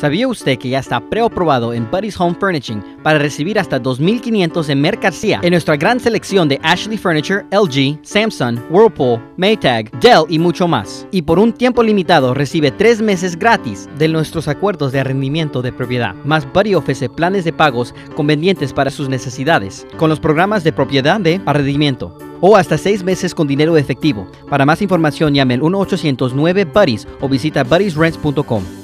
¿Sabía usted que ya está preaprobado en Buddy's Home Furnishing para recibir hasta $2,500 en mercancía en nuestra gran selección de Ashley Furniture, LG, Samsung, Whirlpool, Maytag, Dell y mucho más? Y por un tiempo limitado recibe 3 meses gratis de nuestros acuerdos de arrendamiento de propiedad. Más Buddy ofrece planes de pagos convenientes para sus necesidades, con los programas de propiedad de arrendamiento, o hasta 6 meses con dinero efectivo. Para más información llame al 1-800-9-BUDDIES o visita buddysrents.com.